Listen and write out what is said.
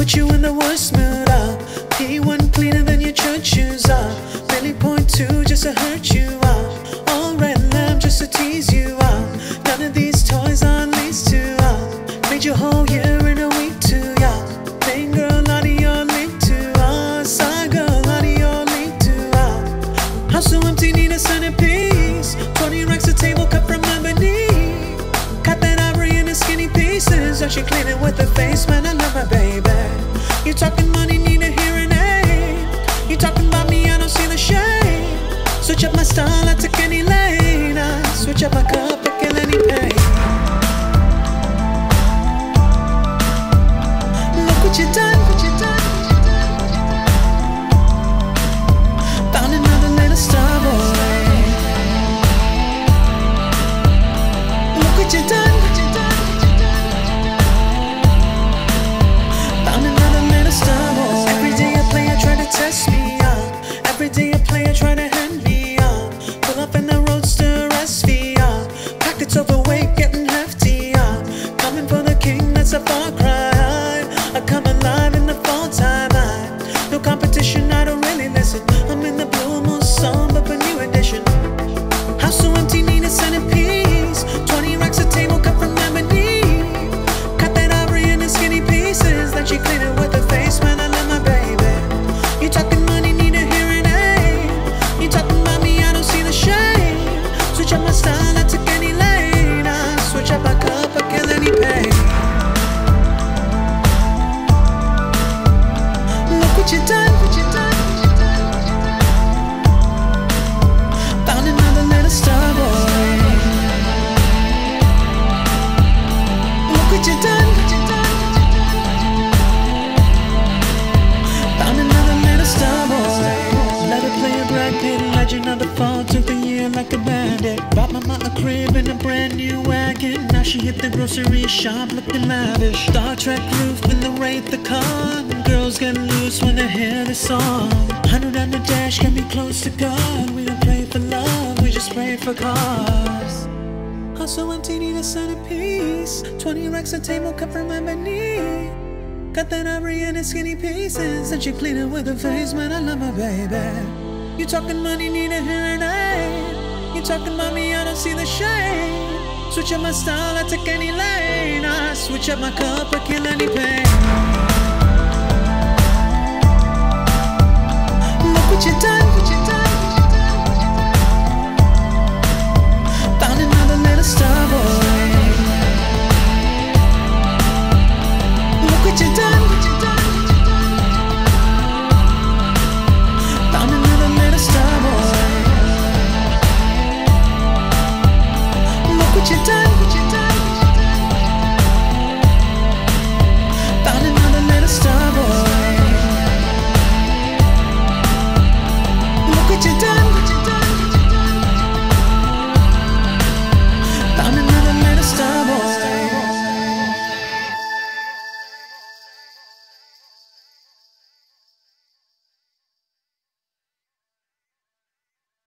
put you in the worst mood. P1 cleaner than your church shoes. Really .2 just to hurt you. All red lamb just to tease you. None of these toys are leased to. Made your whole year in a week too. Main girl out of your league too. Side girl out of your league too. House so empty, need a centerpiece. 20 racks a table cut from ebony. Cut that ivory into skinny pieces. Don't you clean it with a face, man, I love my baby. You talking money, need a hearing aid. You talking about me, I don't see the shade. Switch up my style, I took any lane. I switch up my cup, I kill any pain. Look what you done, what you done. Found another little Starboy. Look what you done, what you done. Found another little Starboy. Every day I play, I try to test me out. Every day I play, I try to hand me out. Pull up in the roadster SV. Pockets overweight, getting hefty. Coming for the king, that's a far cry. I come alive in the fall time. No competition, I don't really listen. I'm in the blue moon song, but a new edition. House so empty, need a centerpiece. 20 racks a table cut from ebony. Cut that ivory into skinny pieces. Then she clean it with her face, man, I love my baby. You talking money, need a hearing aid. You talking about me, I don't see the shade. Switch up my style, I took any lane. I switch up my cup, I kill any pain. Look what you done, what you done. Found another little Starboy. Look what you done, what you done. Found another little Starboy. Let her play a Brad Pitt, legend of the fall. Took the year like a bandit. Bought my mama a crib in a brand new wagon. Now she hit the grocery shop looking lavish. Star Trek roof in the Wraith the car. Girls get loose when they hear the song. 100 on the dash, get me close to God. We don't pray for love, we just pray for cause. House so empty, need a centerpiece. 20 racks a table cut from ebony. Cut that ivory into skinny pieces. And she clean it with her face, man, I love my baby. You talking money, need a hearing aid. You talking about me, I don't see the shade. Switch up my style, I take any lane. I switch up my cup, I kill any pain. Look what you done.